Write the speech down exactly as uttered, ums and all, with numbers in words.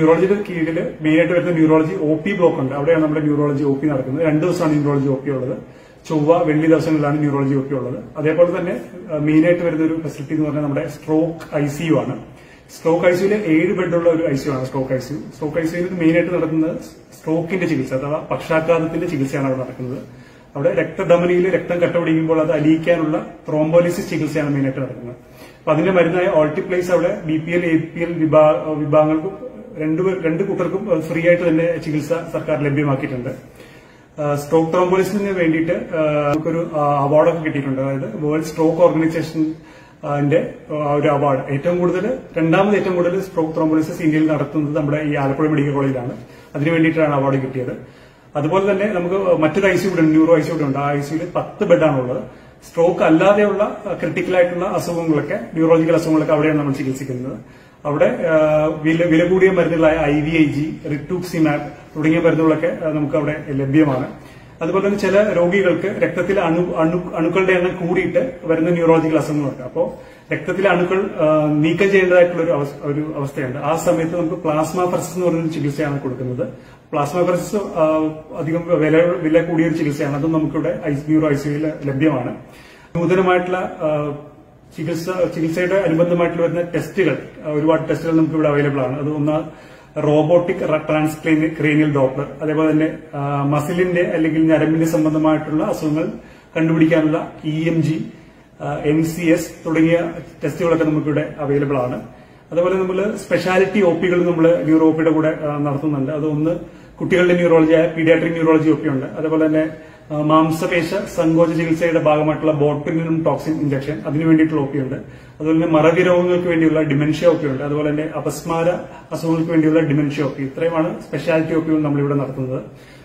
ന്യൂറോളജിയുടെ കീഴിൽ മെയിനായിട്ട് വരുന്ന ന്യൂറോളജി ഒ പി ബ്ലോക്ക് ഉണ്ട്. അവിടെയാണ് നമ്മുടെ ന്യൂറോളജി ഒ പി നടക്കുന്നത്. രണ്ട് ദിവസമാണ് ന്യൂറോളജി ഒ പി ഉള്ളത്. ചൊവ്വ വെള്ളി ദിവസങ്ങളിലാണ് ന്യൂറോളജി ഒ പി ഉള്ളത്. അതേപോലെ തന്നെ മെയിനായിട്ട് വരുന്ന ഒരു ഫെസിലിറ്റി എന്ന് പറഞ്ഞാൽ നമ്മുടെ സ്ട്രോക്ക് ഐ സി യു ആണ്. സ്ട്രോക്ക് ഐ സിയുല് ഏഴ് ബെഡുള്ള ഒരു ഐ സി യു ആണ് stroke I C U. Stroke I സിയുൽ മെയിനായിട്ട് നടക്കുന്നത് സ്ട്രോക്കിന്റെ ചികിത്സ അഥവാ പക്ഷാഘാതത്തിന്റെ ചികിത്സയാണ് അവിടെ നടക്കുന്നത്. അവിടെ രക്തധമനിയിൽ രക്തം കട്ടപിടിക്കുമ്പോൾ അത് അലിയിക്കാനുള്ള ത്രോംബോലിസിസ് ചികിത്സയാണ് മെയിനായിട്ട് നടക്കുന്നത്. അപ്പൊ അതിന്റെ മരുന്നായ ഓൾട്ടിപ്ലേസ് അവിടെ B P L A P L വിഭാഗങ്ങൾക്കും രണ്ട് രണ്ട് കൂട്ടർക്കും ഫ്രീ ആയിട്ട് തന്നെ ചികിത്സ സർക്കാർ ലഭ്യമാക്കിയിട്ടുണ്ട്. സ്ട്രോക്ക് ത്രോംബോലിസിന് വേണ്ടിയിട്ട് നമുക്കൊരു അവാർഡൊക്കെ കിട്ടിയിട്ടുണ്ട്. അതായത് വേൾഡ് സ്ട്രോക്ക് ഓർഗനൈസേഷന്റെ ഒരു അവാർഡ്. ഏറ്റവും കൂടുതൽ രണ്ടാമത് ഏറ്റവും കൂടുതൽ സ്ട്രോക്ക് ത്രോംബോലിസിസ് ഇന്ത്യയിൽ നടത്തുന്നത് നമ്മുടെ ഈ ആലപ്പുഴ മെഡിക്കൽ കോളേജിലാണ്. അതിനു വേണ്ടിയിട്ടാണ് അവാർഡ് കിട്ടിയത്. അതുപോലെ തന്നെ നമുക്ക് മറ്റൊരു ഐ സി ഉണ്ട്, ന്യൂറോ ഐ സി ഉണ്ട്. ആ ഐ സിയിൽ പത്ത് ബെഡാണുള്ളത്. സ്ട്രോക്ക് അല്ലാതെയുള്ള ക്രിട്ടിക്കൽ ആയിട്ടുള്ള അസുഖങ്ങളൊക്കെ ന്യൂറോളജിക്കൽ അസുഖങ്ങളൊക്കെ അവിടെയാണ് നമ്മൾ ചികിത്സിക്കുന്നത്. അവിടെ വില വില കൂടിയ മരുന്നുകളായ I V I G, rituximab തുടങ്ങിയ മരുന്നുകളൊക്കെ നമുക്ക് അവിടെ ലഭ്യമാണ്. അതുപോലെ തന്നെ ചില രോഗികൾക്ക് രക്തത്തിലെ അണു അണു അണുക്കളുടെ എണ്ണം കൂടിയിട്ട് വരുന്ന ന്യൂറോളജിക്കൽ അസുഖങ്ങളുണ്ട്. അപ്പോൾ രക്തത്തിലെ അണുക്കൾ നീക്കം ചെയ്യേണ്ടതായിട്ടുള്ള ഒരു ഒരു അവസ്ഥയുണ്ട്. ആ സമയത്ത് നമുക്ക് പ്ലാസ്മ ഫെറസിസ് എന്ന് പറയുന്ന ചികിത്സയാണ് കൊടുക്കുന്നത്. പ്ലാസ്മ ഫെറസിസ് അധികം വില വില കൂടിയ ഒരു ചികിത്സയാണ്. അതും നമുക്കിവിടെ ന്യൂറോ ഐ സിയുയിൽ ലഭ്യമാണ്. നൂതനമായിട്ടുള്ള ചികിത്സ ചികിത്സയുടെ അനുബന്ധമായിട്ടുള്ള വരുന്ന ടെസ്റ്റുകൾ, ഒരുപാട് ടെസ്റ്റുകൾ നമുക്ക് ഇവിടെ അവൈലബിൾ ആണ്. അത് ഒന്ന് റോബോട്ടിക് ട്രാൻസ്ക്രേനിയൽ ഡോപ്ലർ, അതേപോലെ തന്നെ മസിലിന്റെ അല്ലെങ്കിൽ ഞരമ്പിന്റെ സംബന്ധമായിട്ടുള്ള അസുഖങ്ങൾ കണ്ടുപിടിക്കാനുള്ള E M G, N C S തുടങ്ങിയ ടെസ്റ്റുകളൊക്കെ നമുക്കിവിടെ അവൈലബിൾ ആണ്. അതുപോലെ നമ്മൾ സ്പെഷ്യാലിറ്റി ഒ പികൾ നമ്മൾ ന്യൂറോ ഒ പിയുടെ കൂടെ നടത്തുന്നുണ്ട്. അതൊന്ന് കുട്ടികളുടെ ന്യൂറോളജി ആയ പീഡിയാട്രിക് ന്യൂറോളജി ഒ പി ഉണ്ട്. അതുപോലെ തന്നെ മാംസപേശ സങ്കോച ചികിത്സയുടെ ഭാഗമായിട്ടുള്ള ബോട്ടുലിനം ടോക്സിൻ ഇഞ്ചക്ഷൻ, അതിനു വേണ്ടിയിട്ടുള്ള ഒ പി ഉണ്ട്. അതുപോലെ തന്നെ മറവി രോഗങ്ങൾക്ക് വേണ്ടിയുള്ള ഡിമെൻഷ്യ ഒ പി ഉണ്ട്. അതുപോലെ തന്നെ അപസ്മാര അസുഖങ്ങൾക്ക് വേണ്ടിയുള്ള ഡിമെൻഷ്യ ഒ പി. ഇത്രയുമാണ് സ്പെഷ്യാലിറ്റി ഒ പികൾ നമ്മളിവിടെ നടത്തുന്നത്.